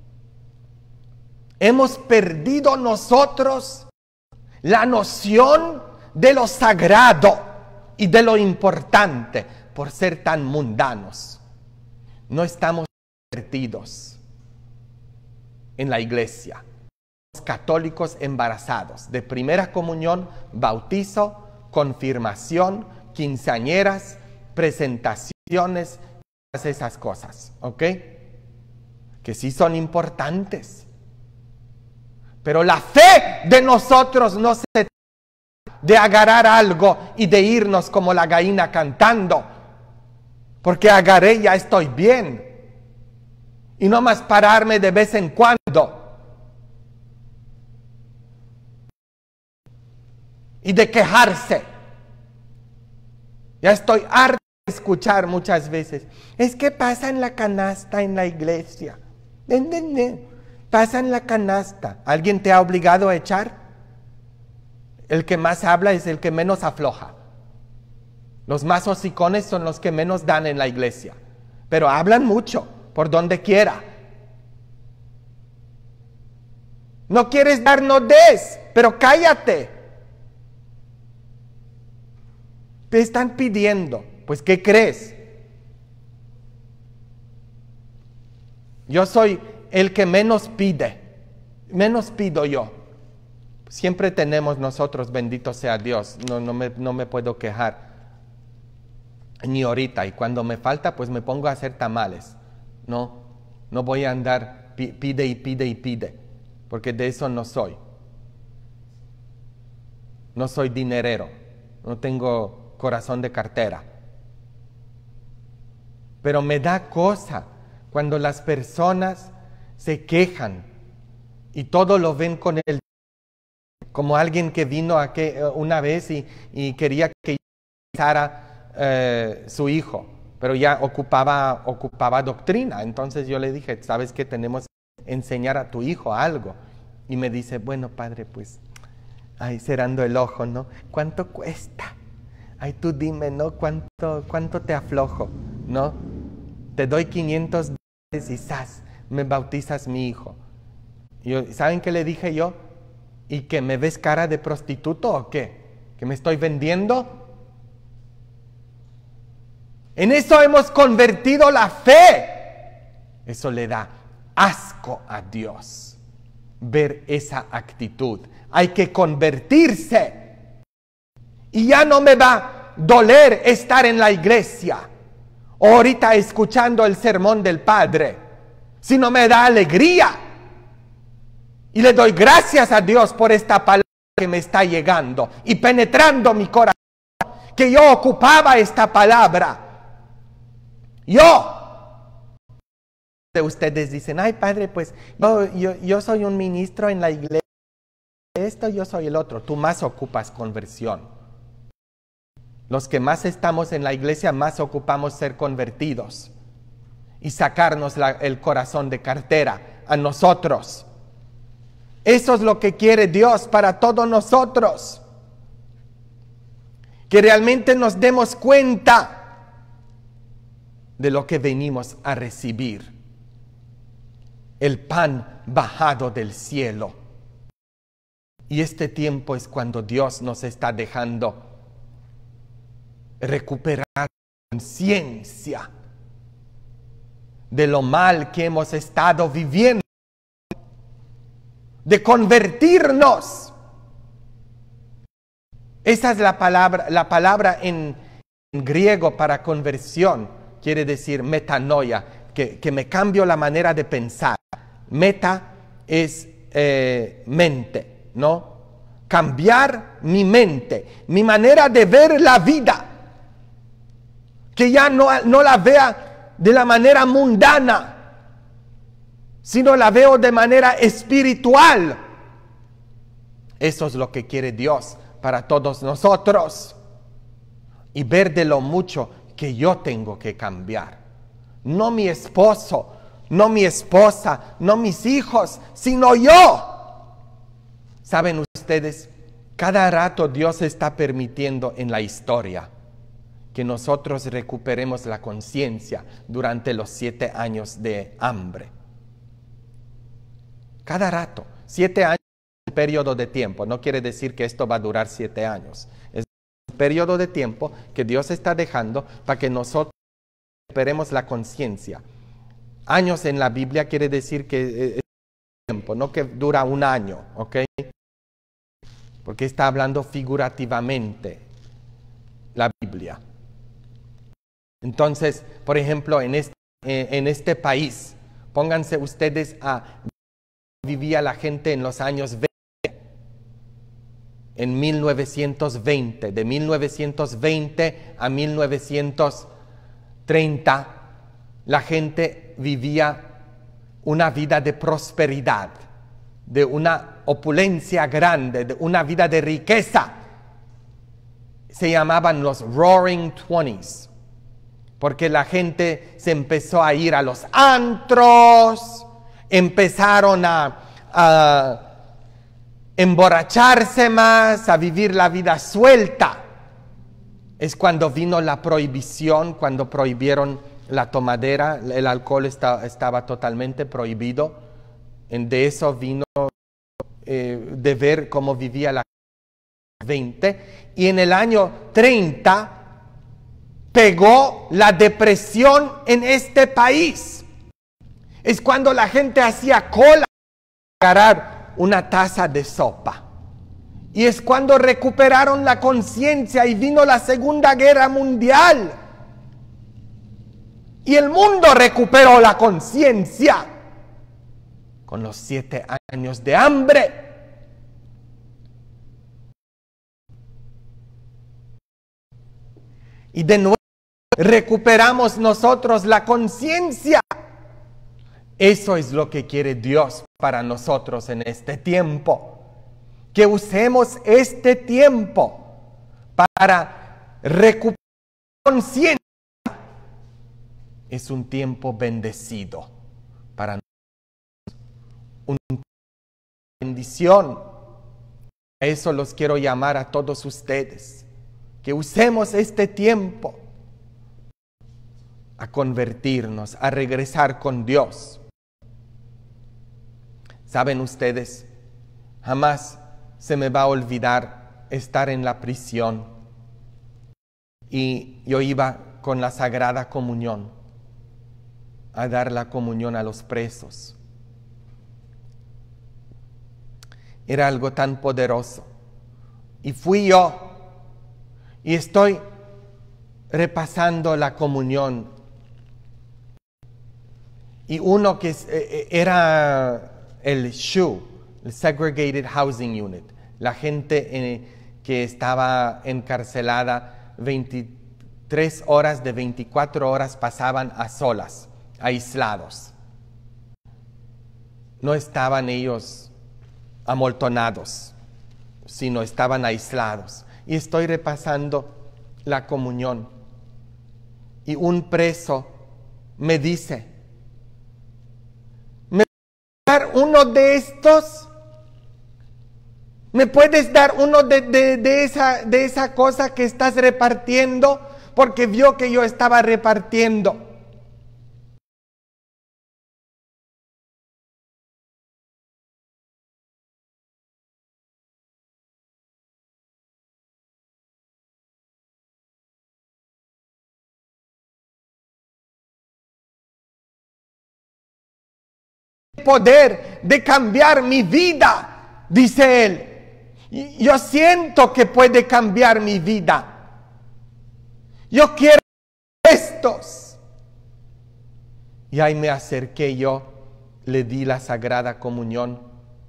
Hemos perdido nosotros la noción de lo sagrado y de lo importante por ser tan mundanos. No estamos convertidos en la iglesia. Católicos embarazados de primera comunión, bautizo, confirmación, quinceañeras, presentaciones, todas esas cosas, ¿ok? Que sí son importantes. Pero la fe de nosotros no se trata de agarrar algo y de irnos como la gallina cantando, porque agarré y ya estoy bien. Y no más pararme de vez en cuando. Y de quejarse. Ya estoy harto de escuchar muchas veces. Es que pasan la canasta en la iglesia. Pasan la canasta. ¿Alguien te ha obligado a echar? El que más habla es el que menos afloja. Los más hocicones son los que menos dan en la iglesia. Pero hablan mucho, por donde quiera. No quieres dar, no des, pero cállate. Te están pidiendo, pues ¿qué crees? Yo soy el que menos pide, menos pido yo. Siempre tenemos nosotros, bendito sea Dios, no, no, me, no me puedo quejar, ni ahorita, y cuando me falta pues me pongo a hacer tamales, no, no voy a andar pide y pide y pide, porque de eso no soy. No soy dinerero, no tengo corazón de cartera. Pero me da cosa cuando las personas se quejan y todo lo ven con el como alguien que vino a que, una vez y, y quería que yo bautizara eh, su hijo, pero ya ocupaba, ocupaba doctrina. Entonces yo le dije, ¿sabes qué? Tenemos que enseñar a tu hijo algo. Y me dice, bueno, padre, pues, ay, cerrando el ojo, ¿no? ¿Cuánto cuesta? Ay, tú dime, ¿no? ¿Cuánto, cuánto te aflojo? ¿No? Te doy quinientos dólares y ¡zas! Me bautizas mi hijo. Y yo, ¿saben qué le dije yo? ¿Y que me ves cara de prostituto o qué? ¿Que me estoy vendiendo? En eso hemos convertido la fe. Eso le da asco a Dios, ver esa actitud. Hay que convertirse. Y ya no me va a doler estar en la iglesia o ahorita escuchando el sermón del Padre, sino me da alegría. Y le doy gracias a Dios por esta palabra que me está llegando y penetrando mi corazón, que yo ocupaba esta palabra. Yo. Ustedes dicen, ay padre, pues yo, yo, yo soy un ministro en la iglesia, esto, yo soy el otro. Tú más ocupas conversión. Los que más estamos en la iglesia, más ocupamos ser convertidos y sacarnos la, el corazón de cartera a nosotros. Eso es lo que quiere Dios para todos nosotros. Que realmente nos demos cuenta de lo que venimos a recibir. El pan bajado del cielo. Y este tiempo es cuando Dios nos está dejando recuperar conciencia de lo mal que hemos estado viviendo, de convertirnos. Esa es la palabra, la palabra en, en griego para conversión, quiere decir metanoia, que, que me cambio la manera de pensar. Meta es eh, mente, ¿no? Cambiar mi mente, mi manera de ver la vida, que ya no, no la vea de la manera mundana, sino la veo de manera espiritual. Eso es lo que quiere Dios para todos nosotros. Y ver de lo mucho que yo tengo que cambiar. No mi esposo, no mi esposa, no mis hijos, sino yo. ¿Saben ustedes? Cada rato Dios está permitiendo en la historia que nosotros recuperemos la conciencia durante los siete años de hambre. Cada rato, siete años es un periodo de tiempo. No quiere decir que esto va a durar siete años. Es un periodo de tiempo que Dios está dejando para que nosotros recuperemos la conciencia. Años en la Biblia quiere decir que es tiempo, no que dura un año, ¿ok? Porque está hablando figurativamente la Biblia. Entonces, por ejemplo, en este, en este país, pónganse ustedes a vivía la gente en los años veinte, en mil novecientos veinte, de mil novecientos veinte a mil novecientos treinta, la gente vivía una vida de prosperidad, de una opulencia grande, de una vida de riqueza. Se llamaban los Roaring Twenties. Porque la gente se empezó a ir a los antros, empezaron a, a emborracharse más, a vivir la vida suelta. Es cuando vino la prohibición, cuando prohibieron la tomadera, el alcohol está, estaba totalmente prohibido. De eso vino eh, de ver cómo vivía la veinte. Y en el año treinta pegó la depresión en este país. Es cuando la gente hacía cola para agarrar una taza de sopa. Y es cuando recuperaron la conciencia y vino la Segunda Guerra Mundial. Y el mundo recuperó la conciencia con los siete años de hambre. Y de nuevo recuperamos nosotros la conciencia. Eso es lo que quiere Dios para nosotros en este tiempo. que usemos este tiempo para recuperar conciencia. Es un tiempo bendecido para nosotros, una bendición. A eso los quiero llamar a todos ustedes, que usemos este tiempo a convertirnos, a regresar con Dios. Saben ustedes, jamás se me va a olvidar estar en la prisión y yo iba con la Sagrada Comunión a dar la comunión a los presos. Era algo tan poderoso. Y fui yo y estoy repasando la comunión. Y uno que era el S H U, el Segregated Housing Unit, la gente eh, que estaba encarcelada veintitrés horas de veinticuatro horas pasaban a solas, aislados. No estaban ellos amontonados, sino estaban aislados. Y estoy repasando la comunión. Y un preso me dice, ¿me puedes dar uno de estos? ¿Me puedes dar uno de, de, de, esa, de esa cosa que estás repartiendo? Porque vio que yo estaba repartiendo. Poder de cambiar mi vida, dice él. Y yo siento que puede cambiar mi vida. Yo quiero estos. Y ahí me acerqué yo, le di la Sagrada Comunión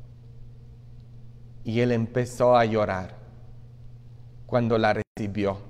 y él empezó a llorar cuando la recibió.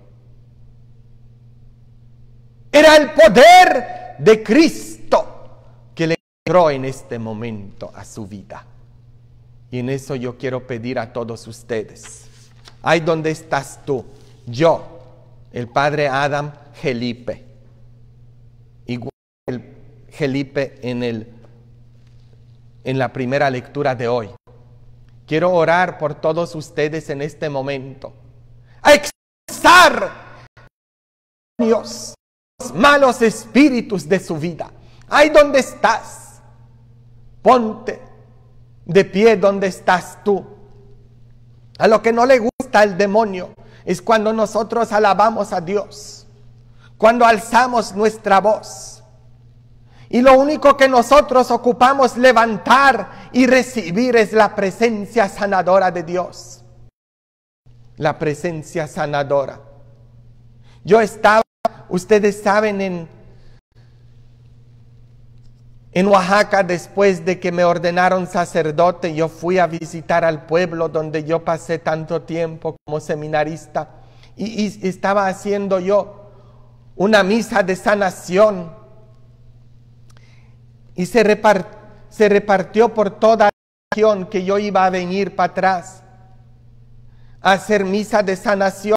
Era el poder de Cristo que le entró en este momento a su vida. Y en eso yo quiero pedir a todos ustedes. Ahí donde estás tú, yo, el padre Adam Gelipe, igual el Gelipe en, el, en la primera lectura de hoy. Quiero orar por todos ustedes en este momento. A expulsar los malos espíritus de su vida. Ahí donde estás, ponte de pie donde estás tú. A lo que no le gusta al demonio es cuando nosotros alabamos a Dios, cuando alzamos nuestra voz. Y lo único que nosotros ocupamos levantar y recibir es la presencia sanadora de Dios. La presencia sanadora. Yo estaba, ustedes saben, en En Oaxaca, después de que me ordenaron sacerdote, yo fui a visitar al pueblo donde yo pasé tanto tiempo como seminarista. Y, y estaba haciendo yo una misa de sanación. Y se, repart, se repartió por toda la región que yo iba a venir para atrás a hacer misa de sanación.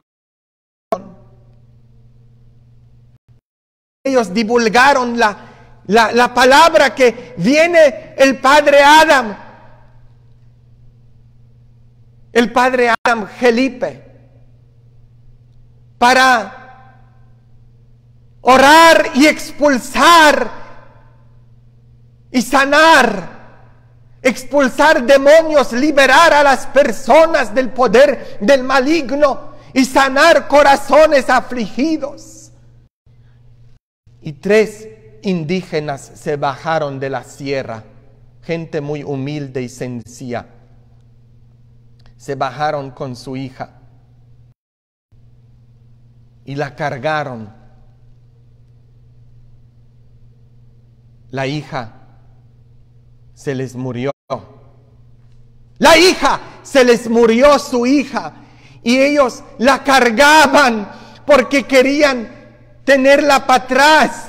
Ellos divulgaron la La, la palabra que viene el padre Adam, el padre Adam Gelipe, para orar y expulsar y sanar, expulsar demonios, liberar a las personas del poder del maligno y sanar corazones afligidos. Y tres indígenas se bajaron de la sierra, gente muy humilde y sencilla, se bajaron con su hija y la cargaron. La hija se les murió. La hija se les murió su hija y ellos la cargaban porque querían tenerla para atrás.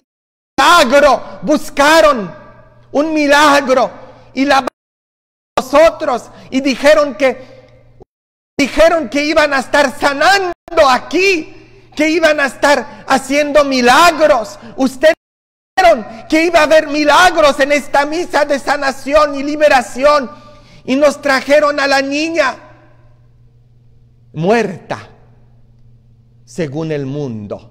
Milagro, buscaron un milagro y la nosotros y dijeron que, dijeron que iban a estar sanando aquí, que iban a estar haciendo milagros. Ustedes dijeron que iba a haber milagros en esta misa de sanación y liberación y nos trajeron a la niña muerta según el mundo.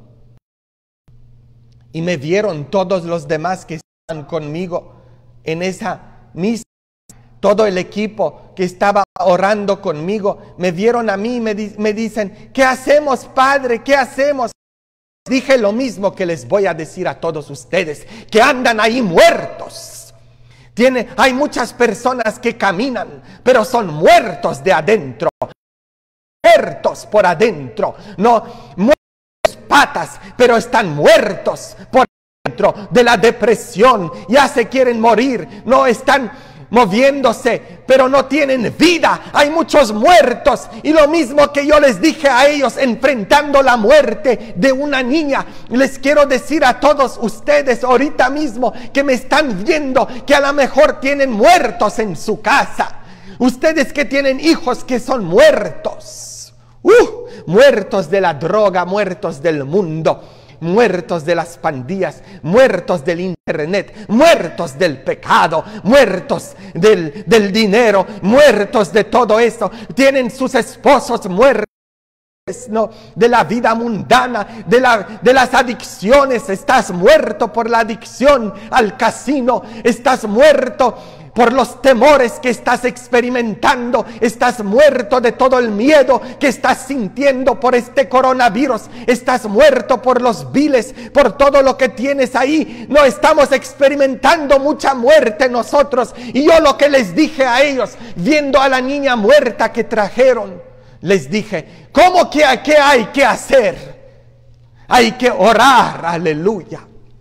Y me vieron todos los demás que estaban conmigo en esa misa, todo el equipo que estaba orando conmigo, me vieron a mí y me, di me dicen, ¿qué hacemos, Padre? ¿Qué hacemos? Dije lo mismo que les voy a decir a todos ustedes, que andan ahí muertos. Tiene, hay muchas personas que caminan, pero son muertos de adentro. Muertos por adentro, no muertos patas, pero están muertos por dentro de la depresión, ya se quieren morir, no están moviéndose, pero no tienen vida. Hay muchos muertos y lo mismo que yo les dije a ellos enfrentando la muerte de una niña, les quiero decir a todos ustedes ahorita mismo que me están viendo, que a lo mejor tienen muertos en su casa, ustedes que tienen hijos que son muertos. Uh, muertos de la droga, muertos del mundo, muertos de las pandillas, muertos del internet, muertos del pecado, muertos del, del dinero, muertos de todo eso. Tienen sus esposos muertos, ¿no? De la vida mundana, de, la, de las adicciones. Estás muerto por la adicción al casino, estás muerto por los temores que estás experimentando, estás muerto de todo el miedo que estás sintiendo por este coronavirus, estás muerto por los viles, por todo lo que tienes ahí. No estamos experimentando mucha muerte nosotros. Y yo lo que les dije a ellos, viendo a la niña muerta que trajeron, les dije, ¿cómo que qué hay que hacer? Hay que orar, aleluya.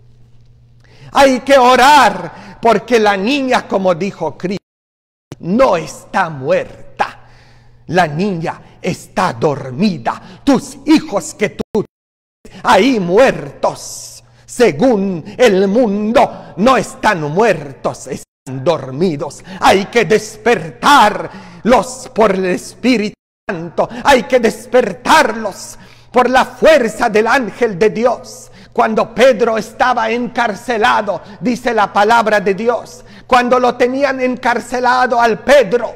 Hay que orar. Porque la niña, como dijo Cristo, no está muerta. La niña está dormida. Tus hijos que tú tienes ahí muertos, según el mundo, no están muertos, están dormidos. Hay que despertarlos por el Espíritu Santo. Hay que despertarlos por la fuerza del ángel de Dios. Cuando Pedro estaba encarcelado, dice la palabra de Dios, cuando lo tenían encarcelado al Pedro,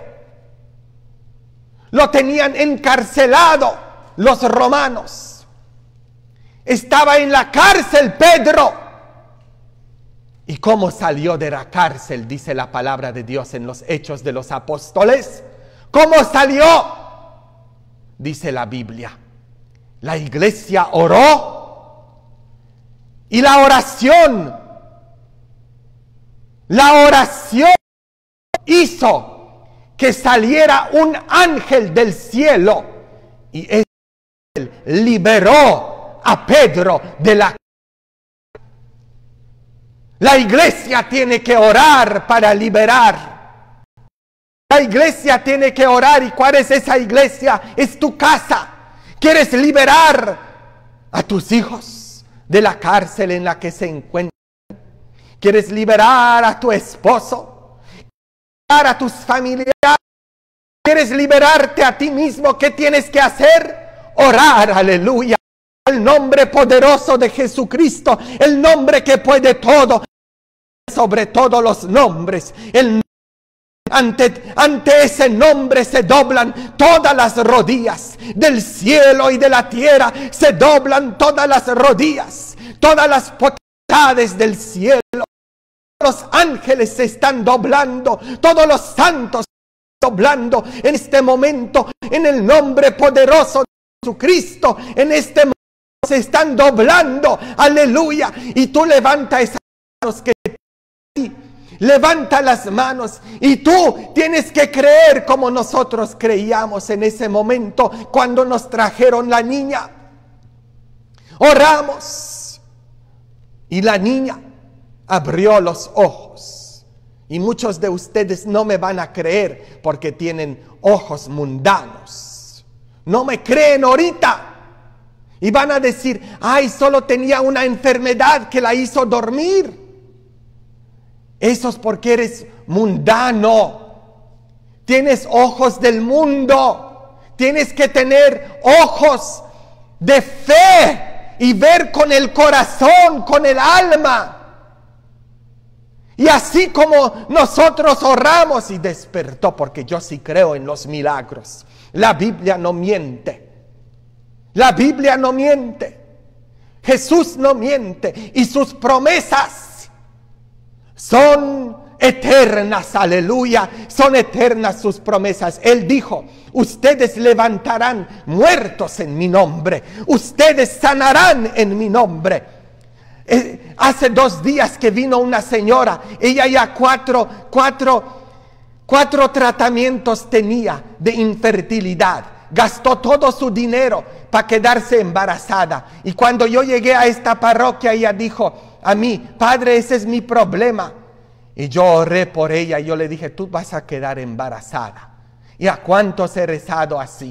lo tenían encarcelado los romanos. Estaba en la cárcel Pedro. ¿Y cómo salió de la cárcel? Dice la palabra de Dios en los Hechos de los Apóstoles. ¿Cómo salió? Dice la Biblia. La iglesia oró. Y la oración, la oración hizo que saliera un ángel del cielo y ese ángel liberó a Pedro de la cárcel. La iglesia tiene que orar para liberar. La iglesia tiene que orar. ¿Y cuál es esa iglesia? Es tu casa. ¿Quieres liberar a tus hijos de la cárcel en la que se encuentran? ¿Quieres liberar a tu esposo? ¿Liberar a tus familiares? ¿Quieres liberarte a ti mismo? ¿Qué tienes que hacer? Orar, aleluya. El nombre poderoso de Jesucristo, el nombre que puede todo, sobre todos los nombres. El Ante, ante ese nombre se doblan todas las rodillas del cielo y de la tierra, se doblan todas las rodillas, todas las potestades del cielo, los ángeles se están doblando, todos los santos se están doblando en este momento, en el nombre poderoso de Jesucristo. En este momento se están doblando, aleluya. Y tú levanta esas manos que levanta las manos y tú tienes que creer como nosotros creíamos en ese momento cuando nos trajeron la niña. Oramos y la niña abrió los ojos. Y muchos de ustedes no me van a creer porque tienen ojos mundanos. No me creen ahorita. Y van a decir, ay, solo tenía una enfermedad que la hizo dormir. Eso es porque eres mundano. Tienes ojos del mundo. Tienes que tener ojos de fe y ver con el corazón, con el alma. Y así como nosotros oramos y despertó, porque yo sí creo en los milagros. La Biblia no miente. La Biblia no miente. Jesús no miente. Y sus promesas son eternas, aleluya. Son eternas sus promesas. Él dijo, ustedes levantarán muertos en mi nombre. Ustedes sanarán en mi nombre. Eh, hace dos días que vino una señora, ella ya cuatro, cuatro, cuatro tratamientos tenía de infertilidad. Gastó todo su dinero para quedarse embarazada. Y cuando yo llegué a esta parroquia, ella dijo a mí, padre, ese es mi problema. Y yo oré por ella y yo le dije, tú vas a quedar embarazada. ¿Y a cuántos he rezado así?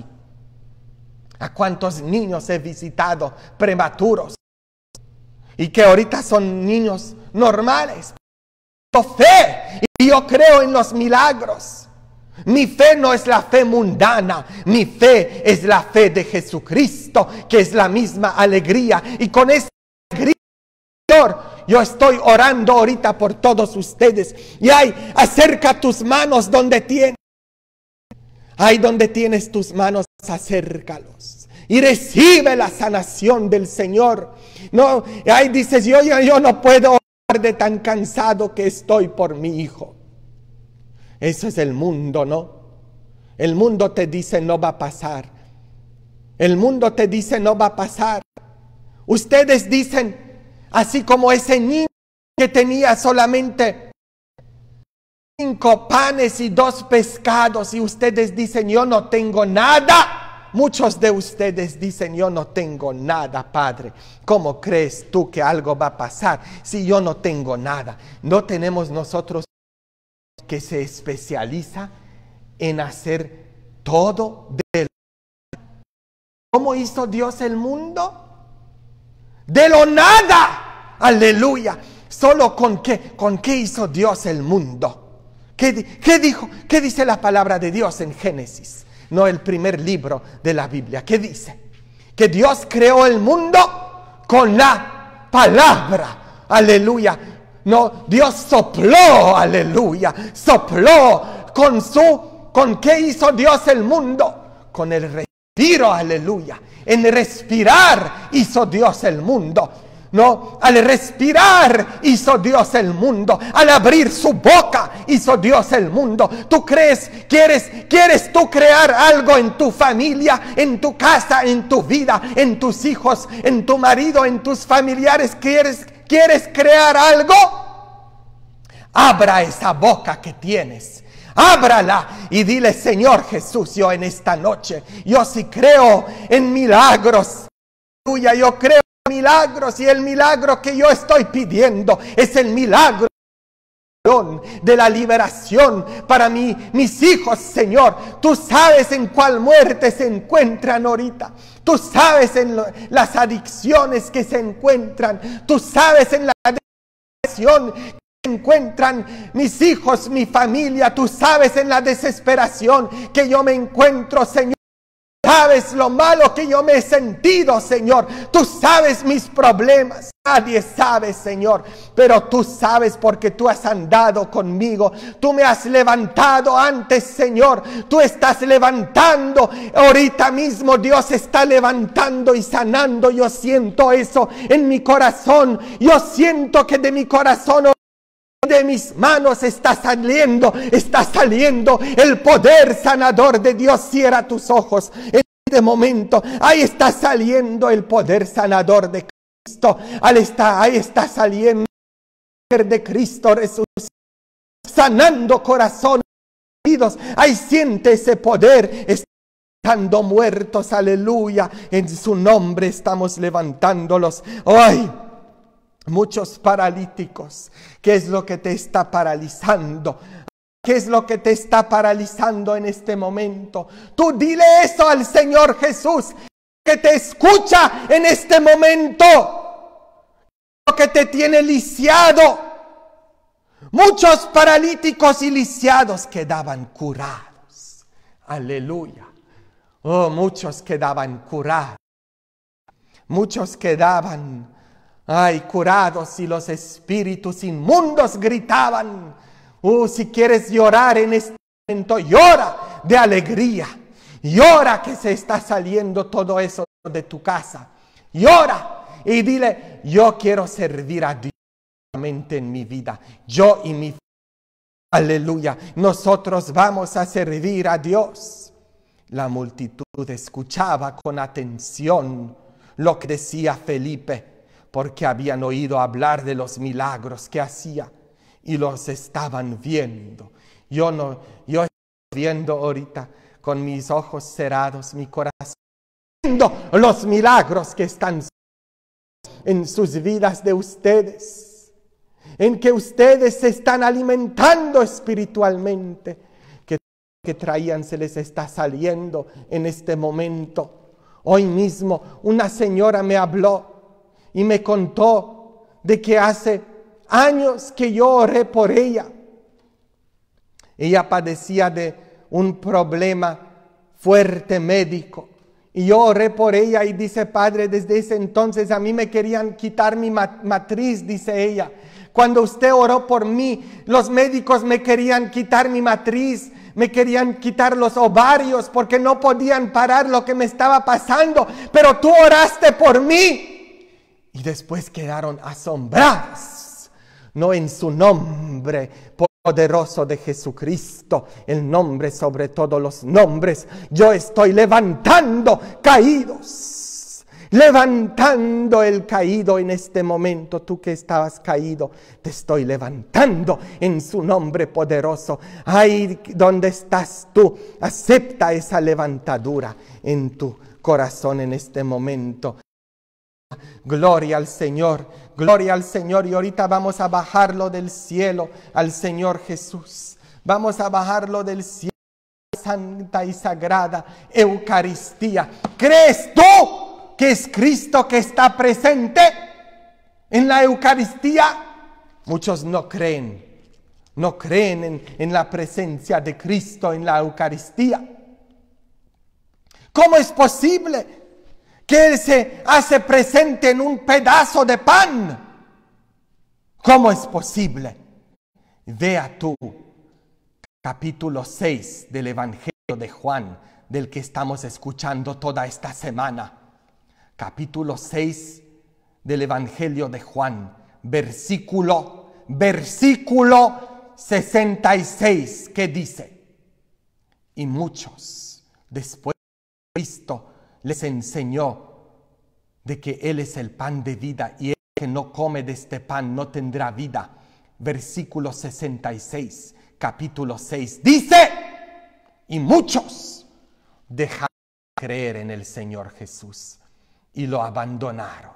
¿A cuántos niños he visitado prematuros? Y que ahorita son niños normales. Tengo fe y yo creo en los milagros. Mi fe no es la fe mundana. Mi fe es la fe de Jesucristo, que es la misma alegría. Y con esa alegría, Señor, yo estoy orando ahorita por todos ustedes. Y ay, acerca tus manos donde tienes. Ay, donde tienes tus manos, acércalos. Y recibe la sanación del Señor. No, ahí dices, yo, yo, yo no puedo orar de tan cansado que estoy por mi hijo. Eso es el mundo, ¿no? El mundo te dice no va a pasar. El mundo te dice no va a pasar. Ustedes dicen, así como ese niño que tenía solamente cinco panes y dos pescados, y ustedes dicen, yo no tengo nada. Muchos de ustedes dicen, yo no tengo nada, Padre. ¿Cómo crees tú que algo va a pasar si yo no tengo nada? No tenemos nosotros que se especializa en hacer todo de lo... ¿Cómo hizo Dios el mundo? De lo nada. Aleluya. Solo con qué, con qué hizo Dios el mundo. ¿Qué, qué dijo? ¿Qué dice la palabra de Dios en Génesis? No, el primer libro de la Biblia. ¿Qué dice? Que Dios creó el mundo con la palabra. Aleluya. No, Dios sopló, aleluya. Sopló con su... ¿Con qué hizo Dios el mundo? Con el respiro, aleluya. En respirar hizo Dios el mundo. No, al respirar hizo Dios el mundo. Al abrir su boca hizo Dios el mundo. ¿Tú crees, quieres, quieres tú crear algo en tu familia, en tu casa, en tu vida, en tus hijos, en tu marido, en tus familiares? ¿Quieres, quieres crear algo? Abra esa boca que tienes. Ábrala y dile, Señor Jesús, yo en esta noche, yo sí creo en milagros. Aleluya, yo creo milagros, y el milagro que yo estoy pidiendo es el milagro de la liberación para mí, mis hijos, Señor. Tú sabes en cuál muerte se encuentran ahorita. Tú sabes en lo, las adicciones que se encuentran. Tú sabes en la adicción que se encuentran mis hijos, mi familia. Tú sabes en la desesperación que yo me encuentro, Señor. Sabes lo malo que yo me he sentido, Señor. Tú sabes mis problemas. Nadie sabe, Señor. Pero tú sabes porque tú has andado conmigo. Tú me has levantado antes, Señor. Tú estás levantando. Ahorita mismo Dios está levantando y sanando. Yo siento eso en mi corazón. Yo siento que de mi corazón, de mis manos está saliendo, está saliendo el poder sanador de Dios. Cierra tus ojos en este momento. Ahí está saliendo el poder sanador de Cristo. Ahí está, ahí está saliendo el poder de Cristo resucitado, sanando corazones heridos. Ahí siente ese poder. Estando muertos, aleluya. En su nombre estamos levantándolos. ¡Ay! Muchos paralíticos. ¿Qué es lo que te está paralizando? ¿Qué es lo que te está paralizando en este momento? Tú dile eso al Señor Jesús, que te escucha en este momento. Lo que te tiene lisiado. Muchos paralíticos y lisiados quedaban curados. Aleluya. Oh, muchos quedaban curados. Muchos quedaban, ay, curados, y los espíritus inmundos gritaban. Oh, si quieres llorar en este momento, llora de alegría. Llora que se está saliendo todo eso de tu casa. Llora y dile, yo quiero servir a Dios en mi vida. Yo y mi familia. Aleluya. Nosotros vamos a servir a Dios. La multitud escuchaba con atención lo que decía Felipe, porque habían oído hablar de los milagros que hacía y los estaban viendo. Yo no, yo estoy viendo ahorita con mis ojos cerrados, mi corazón, viendo los milagros que están en sus vidas de ustedes, en que ustedes se están alimentando espiritualmente, que que traían se les está saliendo en este momento. Hoy mismo una señora me habló y me contó de que hace años que yo oré por ella. Ella padecía de un problema fuerte médico. Y yo oré por ella y dice, Padre, desde ese entonces a mí me querían quitar mi matriz, dice ella. Cuando usted oró por mí, los médicos me querían quitar mi matriz. Me querían quitar los ovarios porque no podían parar lo que me estaba pasando. Pero tú oraste por mí. Y después quedaron asombrados. No, en su nombre poderoso de Jesucristo, el nombre sobre todos los nombres, yo estoy levantando caídos. Levantando el caído en este momento. Tú que estabas caído, te estoy levantando en su nombre poderoso. Ay, ¿dónde estás tú? Acepta esa levantadura en tu corazón en este momento. Gloria al Señor, gloria al Señor. Y ahorita vamos a bajarlo del cielo al Señor Jesús. Vamos a bajarlo del cielo, santa y sagrada Eucaristía. ¿Crees tú que es Cristo que está presente en la Eucaristía? Muchos no creen, no creen en, en la presencia de Cristo en la Eucaristía. ¿Cómo es posible que Él se hace presente en un pedazo de pan? ¿Cómo es posible? Vea tú capítulo seis del Evangelio de Juan, del que estamos escuchando toda esta semana. Capítulo seis del Evangelio de Juan, versículo, versículo sesenta y seis, que dice: y muchos después de Cristo les enseñó de que Él es el pan de vida y el que no come de este pan no tendrá vida. Versículo sesenta y seis, capítulo seis, dice: y muchos dejaron de creer en el Señor Jesús y lo abandonaron.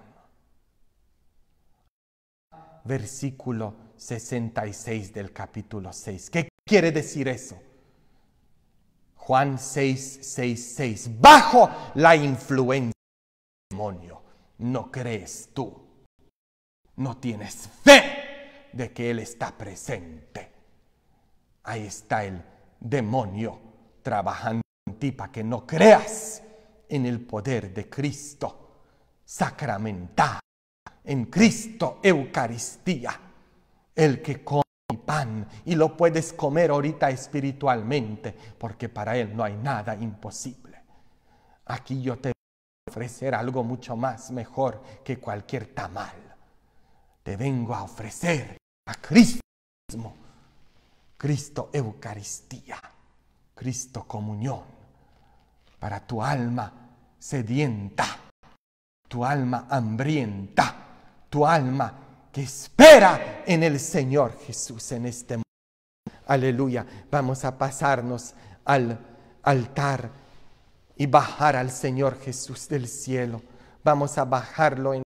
Versículo sesenta y seis del capítulo seis. ¿Qué quiere decir eso? Juan seis, seis, seis. Bajo la influencia del demonio, ¿no crees tú? No tienes fe de que Él está presente. Ahí está el demonio trabajando en ti para que no creas en el poder de Cristo sacramental, en Cristo Eucaristía, el que come pan y lo puedes comer ahorita espiritualmente, porque para Él no hay nada imposible. Aquí yo te voy a ofrecer algo mucho más mejor que cualquier tamal. Te vengo a ofrecer a Cristo mismo, Cristo Eucaristía, Cristo comunión, para tu alma sedienta, tu alma hambrienta, tu alma que espera en el Señor Jesús en este momento. Aleluya. Vamos a pasarnos al altar y bajar al Señor Jesús del cielo. Vamos a bajarlo en